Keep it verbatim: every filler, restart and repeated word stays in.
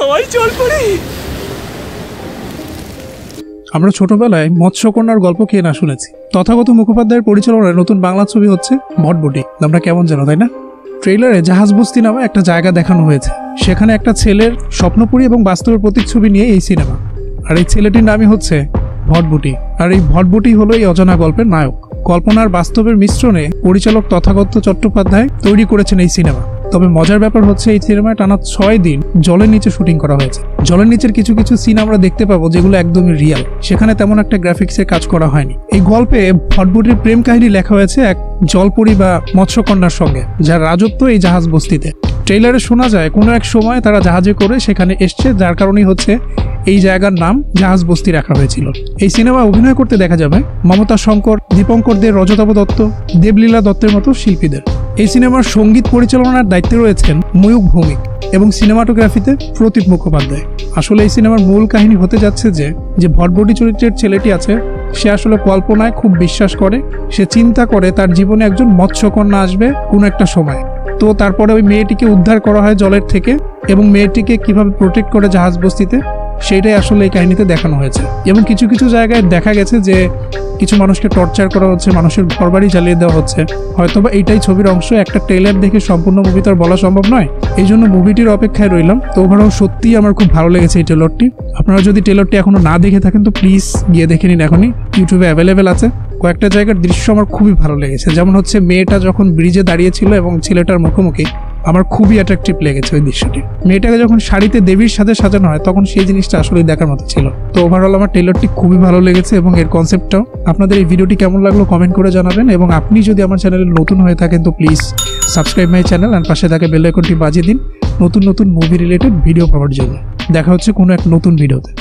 সবাই চল পড়ি। আমরা ছোটবেলায় মৎস্যকন্যার গল্প কে না শুনেছি। তথাগত মুখোপাধ্যায়ের পরিচালনায় নতুন বাংলা ছবি হচ্ছে ভটভটি। নামটা কেমন যেন, তাই না? ট্রেইলারে জাহাজ বস্তি নামে একটা জায়গা দেখানো হয়েছে। সেখানে একটা ছেলের স্বপ্নপুরী এবং বাস্তবের প্রতিচ্ছবি নিয়ে এই সিনেমা। আর এই ছেলেটির নামই হচ্ছে ভটভটি। আর এই ভটভটি হলো এই অজানা গল্পের নায়ক। কল্পনার বাস্তবের মিশ্রণে পরিচালক তথাগত চট্টোপাধ্যায় তৈরি করেছেন এই সিনেমা। তবে মজার ব্যাপার হচ্ছে এই সিনেমায় টানা ছয় দিন জলের নিচে শুটিং করা হয়েছে। জলের নিচের কিছু কিছু সিন আমরা দেখতে পাবো যেগুলো একদমই রিয়েল। সেখানে তেমন একটা গ্রাফিক্সের কাজ করা হয়নি। এই গল্পে ভটভটির প্রেম কাহিনী লেখা হয়েছে এক জলপরী বা মৎস্যকন্যার সঙ্গে, যার রাজত্ব এই জাহাজ বস্তিতে। ট্রেইলারে শোনা যায় কোনো এক সময় তারা জাহাজে করে সেখানে এসছে, যার কারণেই হচ্ছে এই জায়গার নাম জাহাজ বস্তি রাখা হয়েছিল। এই সিনেমায় অভিনয় করতে দেখা যাবে মমতা শঙ্কর, দীপঙ্কর দে, রজতাভ দত্ত, দেবলীলা দত্তের মতো শিল্পীদের। এই সিনেমার সঙ্গীত পরিচালনার দায়িত্বে রয়েছেন ময়ূক ভৌমিক এবং সিনেমাটোগ্রাফিতে প্রদীপ মুখোপাধ্যায়। আসলে এই সিনেমার মূল কাহিনী হতে যাচ্ছে যে যে ভটভটি চরিত্রের ছেলেটি আছে, সে আসলে কল্পনায় খুব বিশ্বাস করে। সে চিন্তা করে তার জীবনে একজন মৎস্যকন্যা আসবে কোনো একটা সময়। তো তারপরে ওই মেয়েটিকে উদ্ধার করা হয় জলের থেকে, এবং মেয়েটিকে কিভাবে প্রোটেক্ট করে জাহাজ বস্তিতে সেইটাই আসলে এই কাহিনীতে দেখানো হয়েছে। এবং কিছু কিছু জায়গায় দেখা গেছে যে কিছু মানুষকে টর্চার করা হচ্ছে, মানুষের ঘরবাড়ি জ্বালিয়ে দেওয়া হচ্ছে। হয়তোবা এইটাই ছবির অংশ। একটা ট্রেলার দেখে সম্পূর্ণ মুভি তো আর বলা সম্ভব নয়, এই জন্য মুভিটির অপেক্ষায় রইলাম। তো ওভারঅল সত্যিই আমার খুব ভালো লেগেছে এই ট্রেলারটি। আপনারা যদি ট্রেলারটি এখনো না দেখে থাকেন তো প্লিজ গিয়ে দেখে নিন, এখনই ইউটিউবে অ্যাভেলেবেল আছে। কয়েকটা জায়গার দৃশ্য আমার খুবই ভালো লেগেছে, যেমন হচ্ছে মেয়েটা যখন ব্রিজে দাঁড়িয়েছিল এবং ছেলেটার মুখোমুখি, আমার খুবই অ্যাট্রাকটিভ লেগেছে ওই দৃশ্যটি। মেয়েটাকে যখন শাড়িতে দেবীর সাথে সাজানো হয় তখন সেই জিনিসটা আসলেই দেখার মতো ছিল। তো ওভারঅল আমার ট্রেলারটি খুবই ভালো লেগেছে এবং এর কনসেপ্টটাও। আপনাদের এই ভিডিওটি কেমন লাগলো কমেন্ট করে জানাবেন, এবং আপনি যদি আমার চ্যানেলে নতুন হয়ে থাকেন তো প্লিজ সাবস্ক্রাইব মাই চ্যানেল আর পাশে থাকা বেল আইকনটি বাজিয়ে দিন নতুন নতুন মুভি রিলেটেড ভিডিও পাওয়ার জন্য। দেখা হচ্ছে কোনো এক নতুন ভিডিওতে।